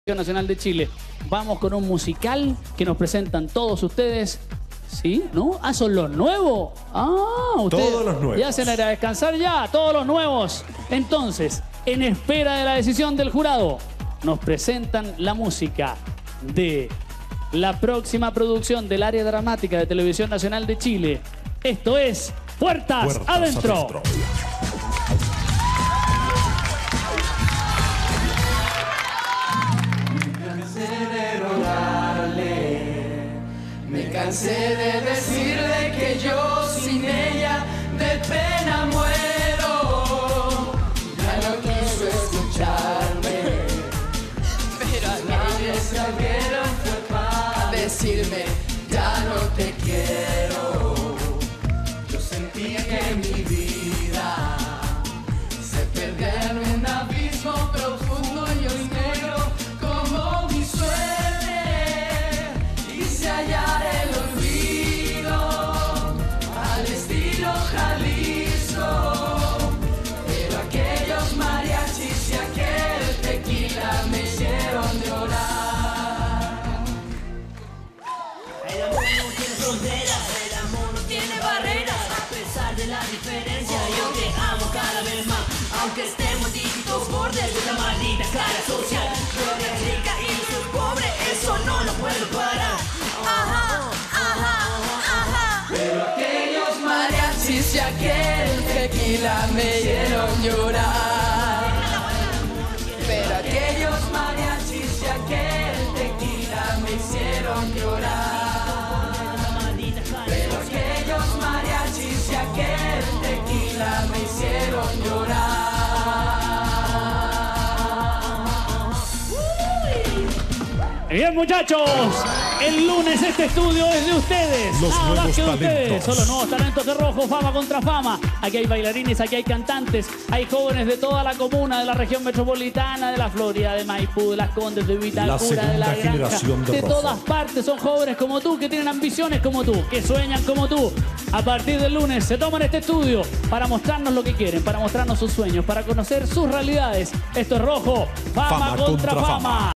Nacional de Chile. Vamos con un musical que nos presentan todos ustedes. ¿Sí? ¿No? Ah, son los nuevos. Ah, ustedes todos los nuevos. ya se van a descansar ya, todos los nuevos. Entonces, en espera de la decisión del jurado, nos presentan la música de la próxima producción del área dramática de Televisión Nacional de Chile. Esto es Puertas Adentro. Me cansé de decirle que yo sin ella de pena muero. Ya no quiso escucharme, pero a nadie se abrieron fue para decirme ya no te quiero. Yo sentí que mi vida se perdía en un abismo profundo y hoy negro como mi suerte. Quise hallar el olvido al estilo Jalisco, pero aquellos mariachis y aquel tequila me hicieron llorar. El amor no tiene fronteras, el amor no tiene barreras. A pesar de la diferencia, yo te amo cada vez más. Aunque estemos distintos bordes de la maldita cara social. Tú eres rica y yo soy pobre, eso no lo puedo parar. Ajá, ajá, ajá. Pero aquellos mariachis y aquel tequila me hicieron llorar. Pero aquellos mariachis y aquel tequila me hicieron llorar. Pero aquellos mariachis y aquel tequila me hicieron llorar. Bien, muchachos, el lunes este estudio es de ustedes. Los Nada más nuevos que de ustedes. talentos. Son los nuevos talentos de Rojo, Fama contra Fama. Aquí hay bailarines, aquí hay cantantes, hay jóvenes de toda la comuna, de la región metropolitana, de la Florida, de Maipú, de Las Condes, de Vitacura, de La segunda Granja. generación de Rojo. Todas partes son jóvenes como tú, que tienen ambiciones como tú, que sueñan como tú. A partir del lunes se toman este estudio para mostrarnos lo que quieren, para mostrarnos sus sueños, para conocer sus realidades. Esto es Rojo, Fama contra Fama.